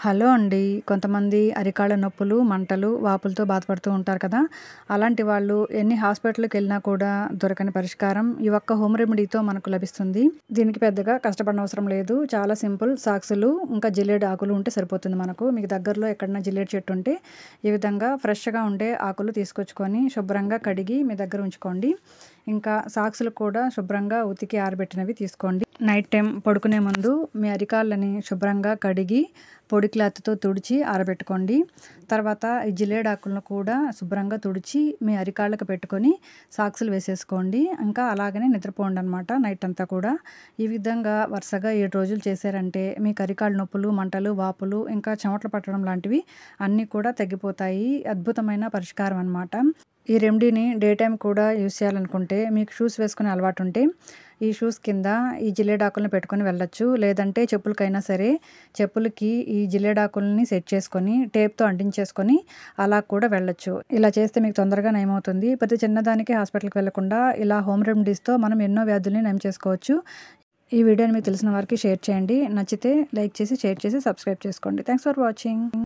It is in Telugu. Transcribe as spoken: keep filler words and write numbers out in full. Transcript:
హలో అండి. కొంతమంది అరికాళ్ళ నొప్పులు, మంటలు, వాపులతో బాధపడుతూ ఉంటారు కదా! అలాంటి వాళ్ళు ఎన్ని హాస్పిటల్‌కెళ్ళినా కూడా దొరకని పరిష్కారం ఈ ఒక్క హోమ్ రెమెడీతో మనకు లభిస్తుంది. దీనికి పెద్దగా కష్టపడనవసరం లేదు. చాలా సింపుల్. సాక్సులు, ఇంకా జిల్లేడు ఆకులు ఉంటే సరిపోతుంది మనకు. మీకు దగ్గరలో ఎక్కడన్నా జిల్లేడు చెట్టు ఉంటే ఈ విధంగా ఫ్రెష్‌గా ఉండే ఆకులు తీసుకొచ్చుకొని శుభ్రంగా కడిగి మీ దగ్గర ఉంచుకోండి. ఇంకా సాక్సులు కూడా శుభ్రంగా ఉతికి ఆరబెట్టినవి తీసుకోండి. నైట్ టైం పడుకునే ముందు మీ అరికాళ్ళని శుభ్రంగా కడిగి పొడి క్లాత్‌తో తుడిచి ఆరబెట్టుకోండి. తర్వాత ఈ జిల్లేడాకులను కూడా శుభ్రంగా తుడిచి మీ అరికాళ్ళకి పెట్టుకొని సాక్సులు వేసేసుకోండి. ఇంకా అలాగనే నిద్రపోండనమాట నైట్ అంతా కూడా. ఈ విధంగా వరుసగా ఏడు రోజులు చేశారంటే మీకు అరికాళ్ళ నొప్పులు, మంటలు, వాపులు ఇంకా చెమటలు పట్టడం లాంటివి అన్నీ కూడా తగ్గిపోతాయి. అద్భుతమైన పరిష్కారం అనమాట. ఈ రెమెడీని డే టైమ్ కూడా యూజ్ చేయాలనుకుంటే మీకు షూస్ వేసుకునే అలవాటుంటే ఈ షూస్ కింద ఈ జిల్లేడాకులను పెట్టుకొని వెళ్ళొచ్చు. లేదంటే చెప్పులకైనా సరే చెప్పులకి ఈ జిల్లేడాకులని సెట్ చేసుకొని టేప్‌తో అంటించేసుకొని అలా కూడా వెళ్ళొచ్చు. ఇలా చేస్తే మీకు తొందరగా నయమవుతుంది. ప్రతి చిన్నదానికి హాస్పిటల్‌కి వెళ్ళకుండా ఇలా హోమ్ రెమెడీస్‌తో మనం ఎన్నో వ్యాధుల్ని నయం చేసుకోవచ్చు. ఈ వీడియోని మీకు తెలిసిన వారికి షేర్ చేయండి. నచ్చితే లైక్ చేసి, షేర్ చేసి, సబ్స్క్రైబ్ చేసుకోండి. Thanks for watching.